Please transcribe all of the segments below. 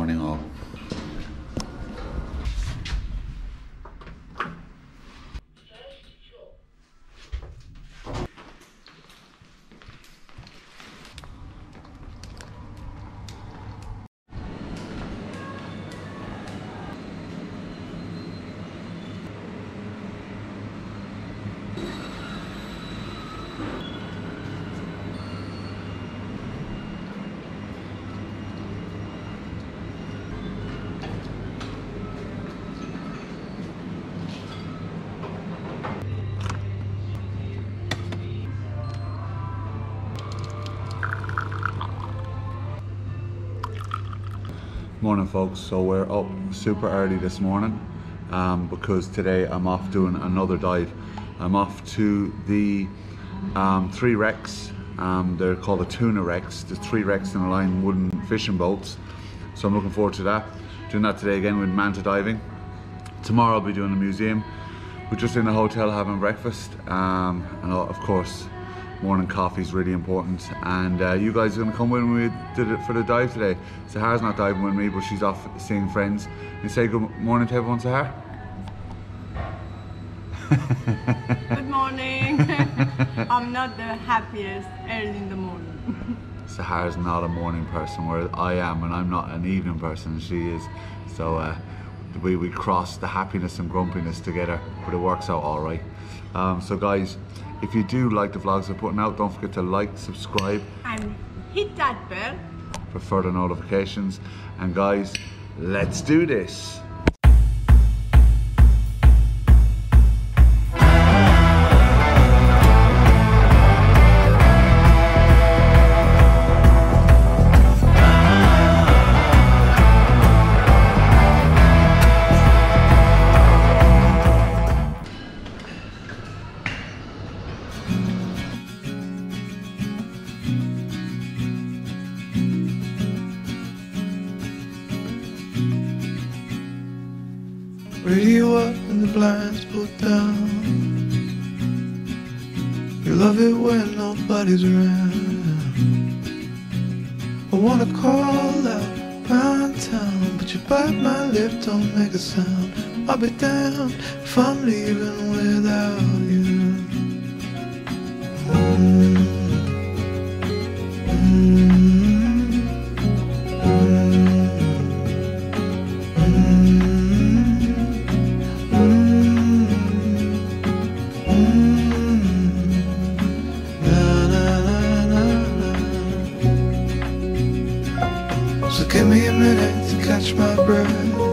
morning all. Morning folks, so we're up super early this morning because today I'm off doing another dive. I'm off to the 3 wrecks, they're called the Tuna wrecks. There's 3 wrecks in a line, wooden fishing boats, so I'm looking forward to that. Doing that today again with Manta diving. Tomorrow I'll be doing a museum. We're just in the hotel having breakfast and of course morning coffee is really important, and you guys are going to come when we did it for the dive today. Sahara's not diving with me, but she's off seeing friends. You say good morning to everyone, Sahara. Good morning. I'm not the happiest early in the morning. Sahara's not a morning person, whereas I am, and I'm not an evening person, she is. So we cross the happiness and grumpiness together, but it works out all right. So guys, if you do like the vlogs we're putting out, don't forget to like, subscribe, and hit that bell for further notifications. And guys, let's do this. Radio up and the blinds pulled down. You love it when nobody's around. I wanna call out round town, but you bite my lip, don't make a sound. I'll be damned if I'm leaving without you. So give me a minute to catch my breath.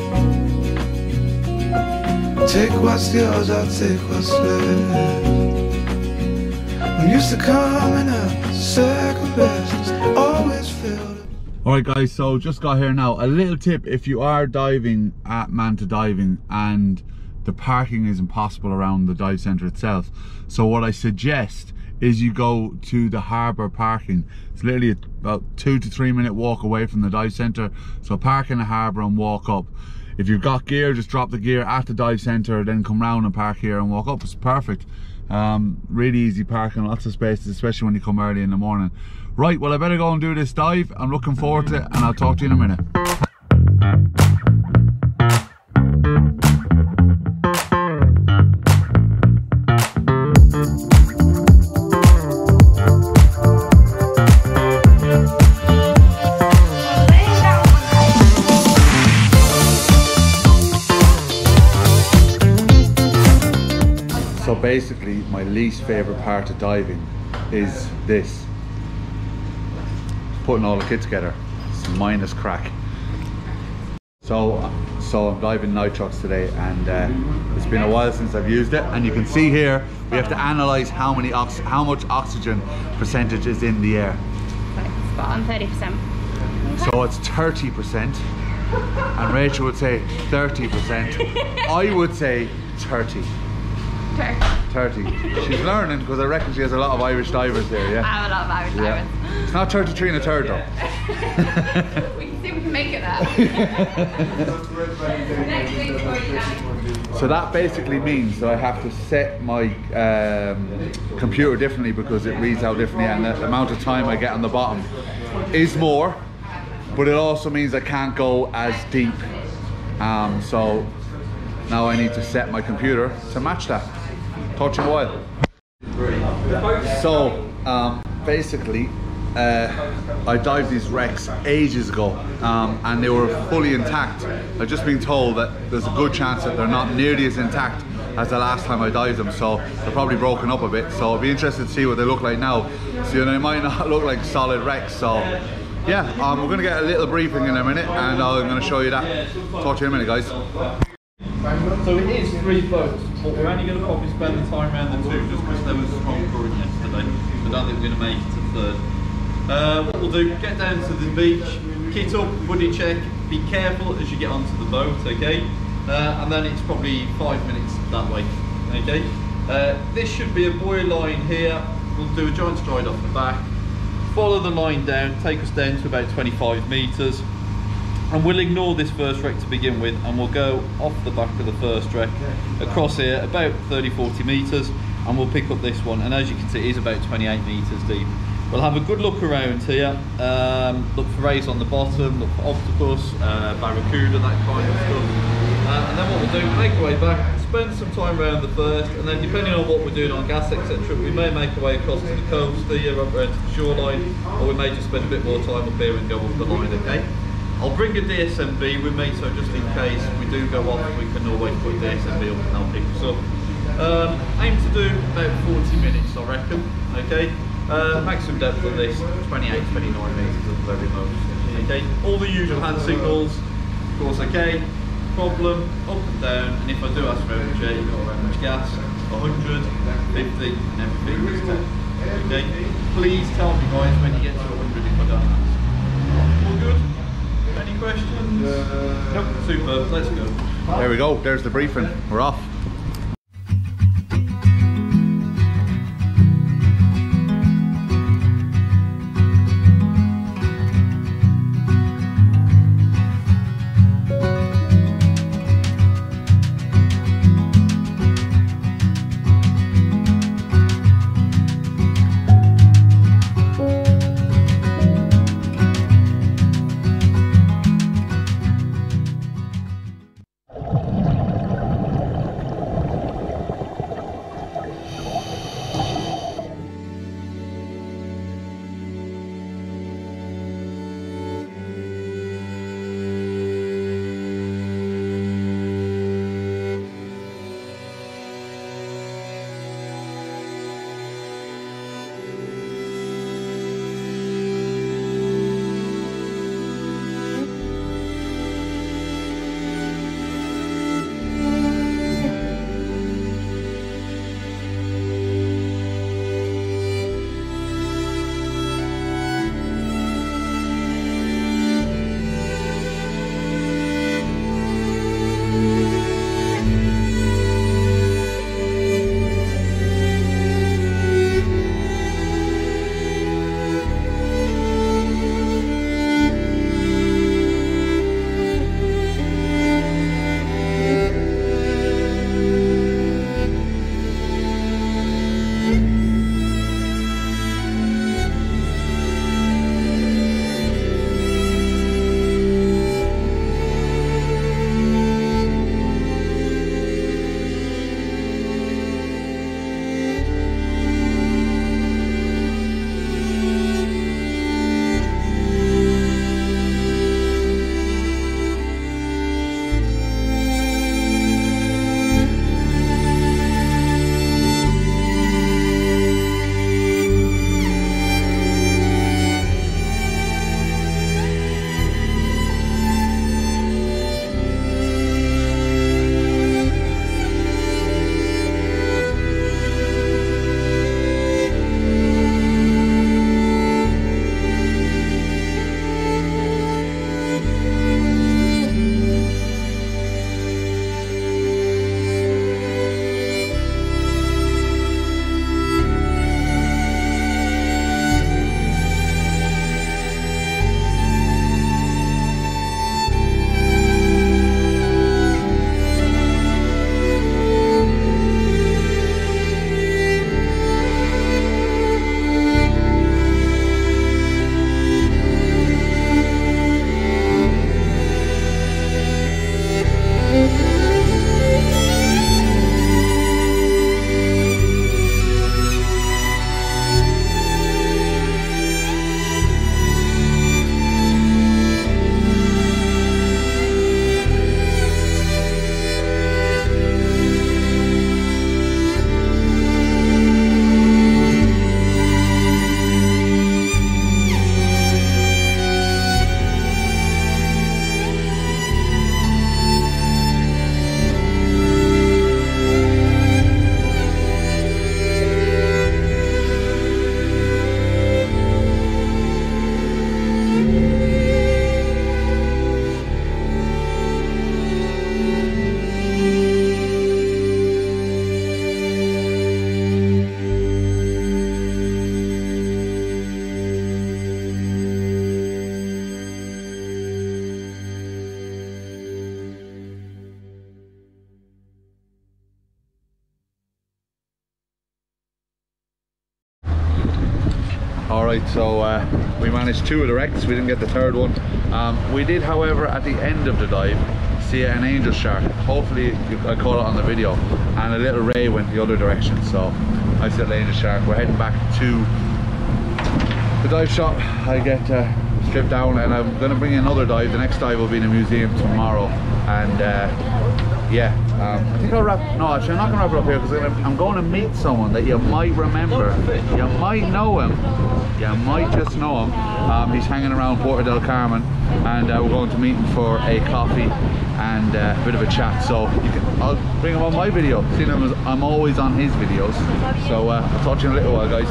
Take what's yours, I'll take what's left. I'm used to coming up second best, always filled. Alright guys, so just got here now. A little tip: if you are diving at Manta Diving and the parking is impossible around the dive centre itself, so what I suggest is you go to the harbour parking. It's literally about 2 to 3 minute walk away from the dive centre, so park in the harbour and walk up. If you've got gear, just drop the gear at the dive centre, then come round and park here and walk up. It's perfect. Really easy parking, lots of spaces, especially when you come early in the morning. Right, well I better go and do this dive. I'm looking forward to it, and I'll talk to you in a minute. So basically, my least favourite part of diving is this. Putting all the kit together. It's minus crack. So I'm diving nitrox today, and it's been a while since I've used it. And you can see here, we have to analyse how much oxygen percentage is in the air. Spot on, 30%. So it's 30%. And Rachel would say 30%. I would say 30. 30. She's learning, because I reckon she has a lot of Irish divers there, yeah? I have a lot of Irish divers. It's not 33 and a third though. We can see if we can make it that. So that basically means that I have to set my computer differently, because it reads out differently, and the amount of time I get on the bottom is more. but it also means I can't go as deep. So now I need to set my computer to match that. Talk to you in a while. So basically, I dived these wrecks ages ago, and they were fully intact. I've just been told that there's a good chance that they're not nearly as intact as the last time I dived them, so they're probably broken up a bit. So I'll be interested to see what they look like now. So they might not look like solid wrecks. So yeah, we're going to get a little briefing in a minute, and I'm going to show you that. Talk to you in a minute, guys. So it is 3 boats, but we're only going to probably spend the time around the 2 just because there was a strong current yesterday. So I don't think we're going to make it to 3rd. What we'll do, get down to the beach, kit up, buddy check, be careful as you get onto the boat, okay? And then it's probably 5 minutes that way, okay? This should be a buoy line here. We'll do a giant stride off the back, follow the line down, take us down to about 25 metres. And we'll ignore this first wreck to begin with, and we'll go off the back of the first wreck across here about 30-40 metres, and we'll pick up this one, and as you can see it is about 28 metres deep. We'll have a good look around here, look for rays on the bottom, look for octopus, barracuda, that kind of stuff. And then what we'll do, make our way back, spend some time around the first, and then depending on what we're doing on gas, etc., we may make our way across to the coast here, up around to the shoreline, or we may just spend a bit more time up here and go up the line, okay? I'll bring a DSMB with me, so just in case we do go off, we can always put DSMB up and I'll pick us up. Aim to do about 40 minutes, I reckon, okay? Maximum depth on this, 28, 29 metres at the very most, okay? All the usual hand signals, of course, okay? Problem, up and down, and if I do ask for MG or how much gas, 100, 50, and everything is 10, okay? Please tell me, guys, when you get to 100 if I don't ask. All good? Any questions? Nope, super, let's go. There we go, there's the briefing, we're off. All right, so we managed 2 of the wrecks. We didn't get the 3rd one. We did, however, at the end of the dive, see an angel shark. Hopefully I caught it on the video, and a little ray went the other direction. So I said angel shark. We're heading back to the dive shop. I get stripped down, and I'm going to bring in another dive. The next dive will be in the museum tomorrow, and yeah, I think I'll wrap. No, actually, I'm not going to wrap it up here because I'm going to meet someone that you might remember. You might know him. You might just know him. He's hanging around Puerto del Carmen, and we're going to meet him for a coffee and a bit of a chat. So I'll bring him on my video. Seeing him as I'm always on his videos. So I'll talk to you in a little while, guys.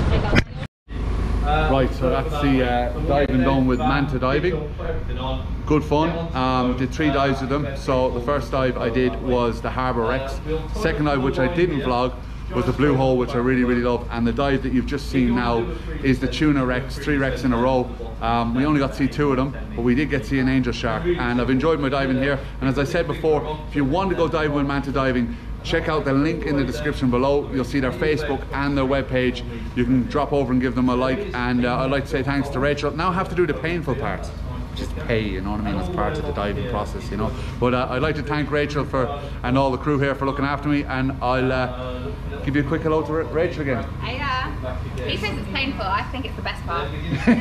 Right, so that's the diving done with Manta diving. Good fun. Did 3 dives with them. So the first dive I did was the Harbour Wrecks. Second dive, which I didn't vlog, was the Blue Hole, which I really, really love. And the dive that you've just seen now is the Tuna wrecks, 3 wrecks in a row. We only got to see 2 of them, but we did get to see an angel shark. And I've enjoyed my diving here. And as I said before, if you want to go diving with Manta diving, check out the link in the description below. You'll see their Facebook and their webpage. You can drop over and give them a like. And I'd like to say thanks to Rachel. Now I have to do the painful parts. Just pay, you know what I mean, as part of the diving process, you know. But I'd like to thank Rachel and all the crew here for looking after me, and I'll give you a quick hello to Rachel again. He says it's painful. I think it's the best part.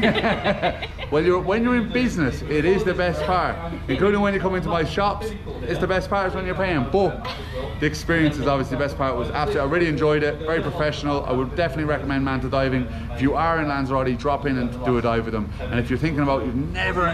When you're in business, it is the best part, including when you come into my shops. It's the best part is when you're paying, but the experience is obviously the best part. Was absolutely, I really enjoyed it, very professional. I would definitely recommend Manta diving. If you are in Lanzarote, drop in and do a dive with them. And if you're thinking about, you've never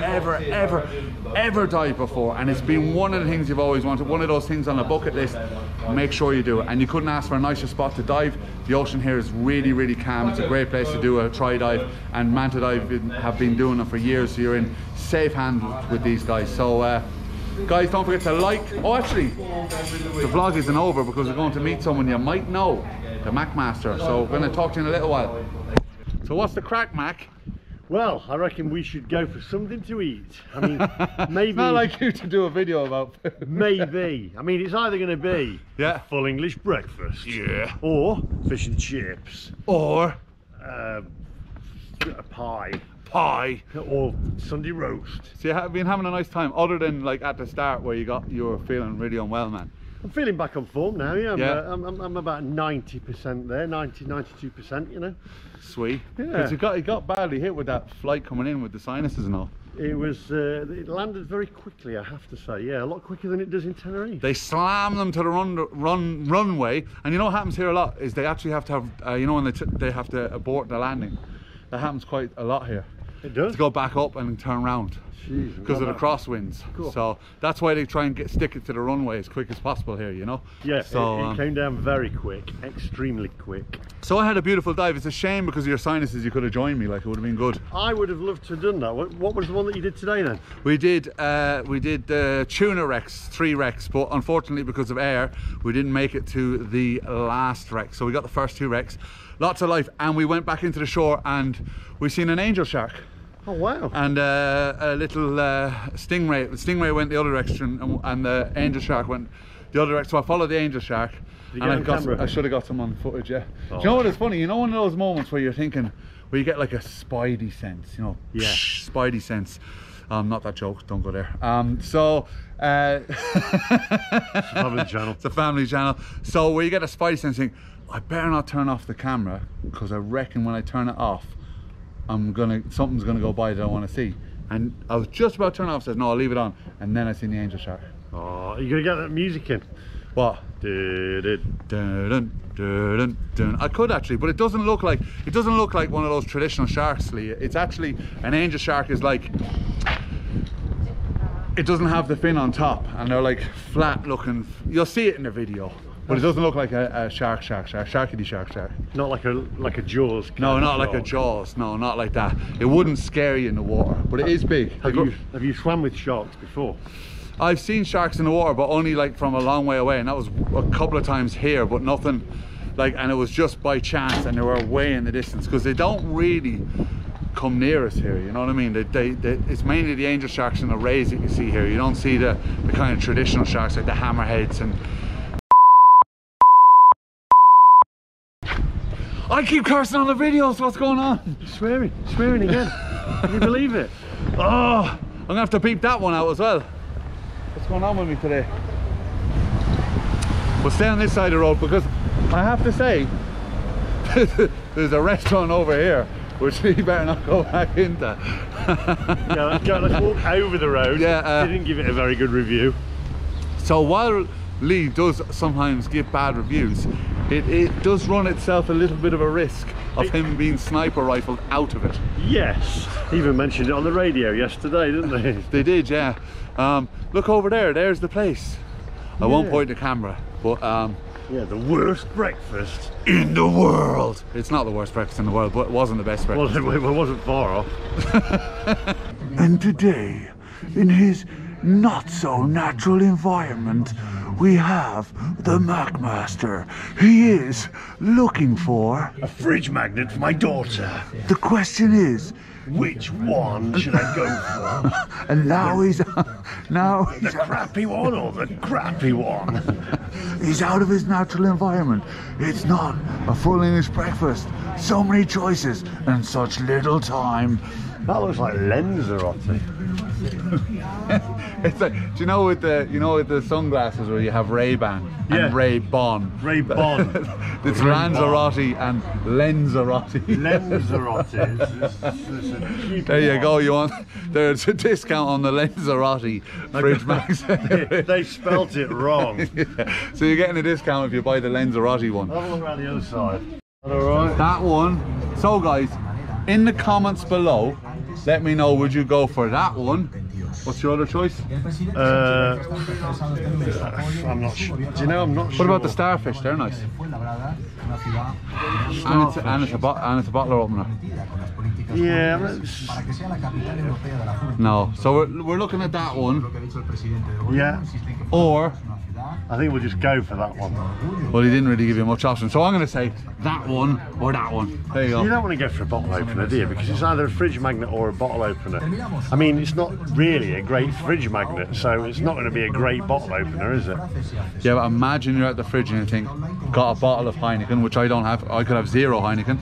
ever dived before, and it's been one of the things you've always wanted, one of those things on a bucket list, make sure you do it. And you couldn't ask for a nicer spot to dive. The ocean here is really, really calm. It's a great place to do a tri dive, and Manta dive have been doing it for years, so you're in safe hands with these guys. So guys, don't forget to like. Oh, actually, the vlog isn't over because we're going to meet someone you might know, the MacMaster. So we're going to talk to you in a little while. So what's the crack, Mac? Well, I reckon we should go for something to eat. I mean, maybe... It's not like you to do a video about food. Maybe. I mean, it's either going to be a full English breakfast. Yeah. Or fish and chips. Or... a pie. Pie. Or Sunday roast. So you have been having a nice time, other than like at the start where you were feeling really unwell, man. I'm feeling back on form now, yeah. Yeah. I'm about 90% there, 92%, you know. Sweet. Yeah. Because you got badly hit with that flight coming in with the sinuses and all. It was, it landed very quickly, I have to say. Yeah, a lot quicker than it does in Tenerife. They slam them to the runway, and you know what happens here a lot is they actually have to have, you know, when they have to abort the landing. That happens quite a lot here. It does? To go back up and turn around. Because of the crosswinds. Cool. So that's why they try and stick it to the runway as quick as possible here, you know. Yeah, so it came down very quick, extremely quick. So I had a beautiful dive. It's a shame because of your sinuses you could have joined me, like it would have been good. I would have loved to have done that. What was the one that you did today then? We did the Tuna wrecks, 3 wrecks, but unfortunately because of air we didn't make it to the last wreck. So we got the first 2 wrecks, lots of life, and we went back into the shore and we seen an angel shark. Oh wow. And a little stingray. The stingray went the other direction, and the angel shark went the other direction. So I followed the angel shark, and I should have got some on footage, yeah. Oh. Do you know what is funny? You know, one of those moments where you're thinking, where you get like a spidey sense, you know, yeah. Spidey sense. Not that joke, don't go there. It's a family channel. It's a family channel. So where you get a spidey sense, think, I better not turn off the camera, because I reckon when I turn it off, something's gonna go by that I want to see. And I was just about to turn it off, said no, I'll leave it on, and then I seen the angel shark. Oh, you're gonna get that music in. What? I could actually, but it doesn't look like one of those traditional sharks, Lee. It's actually, an angel shark is like, it doesn't have the fin on top, and they're like flat looking. You'll see it in the video. But it doesn't look like a sharkity shark. Not like a Jaws. No, not like a Jaws. No, not like that. It wouldn't scare you in the water, but it is big. Have you swam with sharks before? I've seen sharks in the water, but only like from a long way away, and that was a couple of times here, but nothing like, and it was just by chance, and they were way in the distance, because they don't really come near us here, you know what I mean? It's mainly the angel sharks and the rays that you see here. You don't see the kind of traditional sharks like the hammerheads and I keep cursing on the videos. What's going on? Swearing again. Can you believe it? Oh, I'm gonna have to beep that one out as well. What's going on with me today? We'll stay on this side of the road because I have to say there's a restaurant over here which we better not go back into. Yeah, let's walk over the road. Yeah, didn't give it a very good review. So while Lee does sometimes give bad reviews, it does run itself a little bit of a risk of him being sniper rifled out of it. Yes, even mentioned it on the radio yesterday, didn't they? They did, yeah. Look over there, there's the place. I won't point the camera, but yeah, the worst breakfast in the world. It's not the worst breakfast in the world, but it wasn't the best breakfast. Well, it wasn't far off. And today, in his not so natural environment, we have the MacMaster. He is looking for a fridge magnet for my daughter. The question is, which one should I go for? and now he's the crappy one or the crappy one? He's out of his natural environment. It's not a full English breakfast. So many choices and such little time. That looks like Lanzarote. It's like, do you know with the sunglasses where you have Ray-Ban and Ray-Bon? Ray-Bon. It's Lanzarote and Lanzarote. Lanzarote. There you go. There's a discount on the Lanzarote fridge mags. They spelt it wrong. Yeah. So you're getting a discount if you buy the Lanzarote one. Have a look around the other side. Alright. That one. So guys, in the comments below, let me know, would you go for that one? What's your other choice? I'm not sure. Do you know, I'm not sure. What about the starfish? They're nice. And it's a bottle opener. Yeah. No. So we're looking at that one. Yeah. Or I think we'll just go for that one. Well, he didn't really give you much option, so I'm going to say that one or that one. There you go. You don't want to go for a bottle opener, do you? Because it's either a fridge magnet or a bottle opener. I mean, it's not really a great fridge magnet, so it's not going to be a great bottle opener, is it? Yeah, but imagine you're at the fridge and you think, got a bottle of Heineken, which I don't have. I could have 0 Heineken.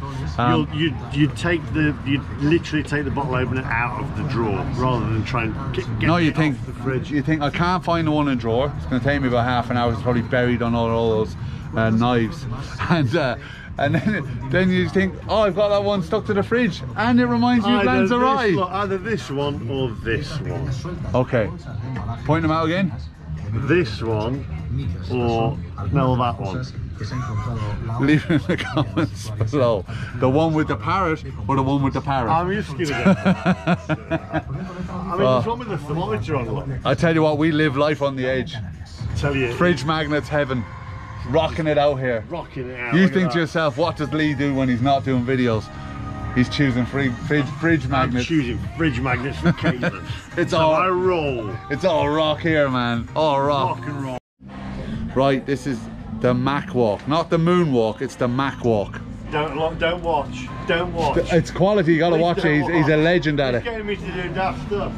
You'd literally take the bottle opener out of the drawer rather than try and get it off the fridge. You think, I can't find the one in the drawer. It's going to take me about half an hour. It's probably buried on all those knives, and then you think, oh, I've got that one stuck to the fridge, and it reminds you of Lanzarote. Either this one or this one. Okay, point them out again. This one or no, that one. Leave it in the comments below. The one with the parrot or the one with the parrot? I'm just gonna get I mean, what's wrong with the thermometer on? Look. I tell you what, we live life on the edge. Tell you, fridge magnets heaven, rocking it out here. Rocking it out. You think to yourself, what does Lee do when he's not doing videos? He's choosing fridge magnets. I'm choosing fridge magnets for cables. It's all I roll. It's all rock here, man. All rock. Rock and roll. Right, this is the Mac walk, not the moon walk. It's the Mac walk. Don't watch. Don't watch. It's quality. You gotta watch it. He's a legend at it. He's getting me to do daft stuff.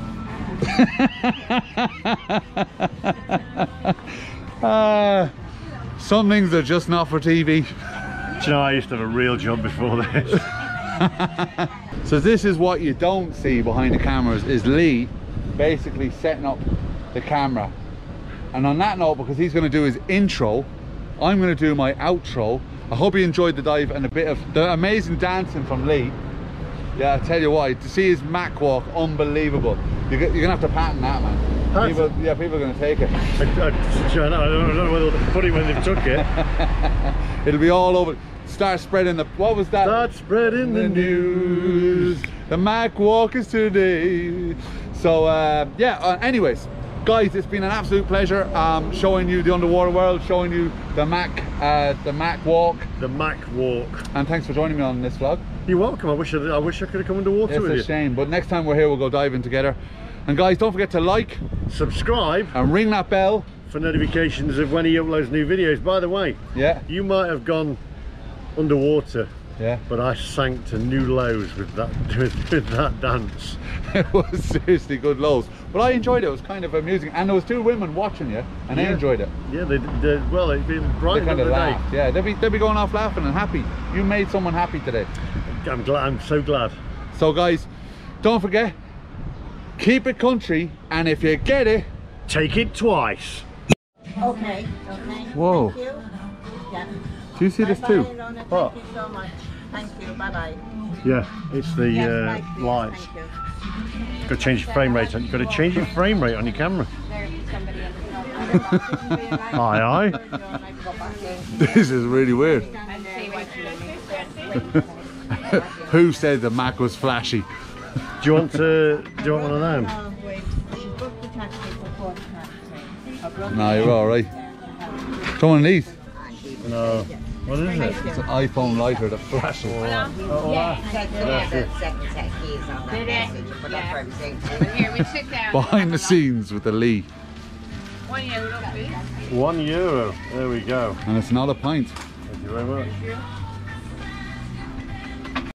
Some things are just not for TV. Do you know, I used to have a real job before this. So this is what you don't see behind the cameras, is Lee basically setting up the camera. And on that note, because he's going to do his intro, I'm going to do my outro. I hope you enjoyed the dive and a bit of the amazing dancing from Lee. Yeah, I tell you what, to see his Mac walk, unbelievable. You're going to have to patent that, man. People are going to take it. I don't know whether they'll put it when they've took it. It'll be all over. Start spreading the, what was that? Start spreading the news. The Mac walk is today. So yeah, anyways, guys, it's been an absolute pleasure showing you the underwater world, showing you the Mac walk. The Mac walk. And thanks for joining me on this vlog. You're welcome. I wish I could have come underwater with you. It's a shame, but next time we're here, we'll go diving together. And guys, don't forget to like, subscribe, and ring that bell for notifications of when he uploads new videos. By the way, yeah, you might have gone underwater Yeah. But I sank to new lows with that with that dance. It was seriously good lows. But I enjoyed it. It was kind of amusing. And there was two women watching you, and they enjoyed it. Yeah, well, it'd been bright They kind of the day. laughed. Yeah, they'd be going off laughing and happy. You made someone happy today. I'm glad. I'm so glad. So guys, don't forget, keep it country, and if you get it, take it twice. Okay. Whoa. Thank you. Yeah. Do you see this too? Bye, Lorna. What? Thank you so much. Thank you. Bye bye. Yeah, it's the Yes, please. lights. Thank you. You've got to change your frame rate. You've got to change your frame rate on your camera. Aye, aye. This is really weird. Who said the Mac was flashy? Do you want one of them? Oh, wait. She booked the taxi for 4:30. No, you're all right. Come on, these. No. What is it? It's an iPhone lighter that flashes. Here, we sit down. Behind the scenes with the Lee. €1, please. €1. There we go. And it's not a pint. Thank you very much.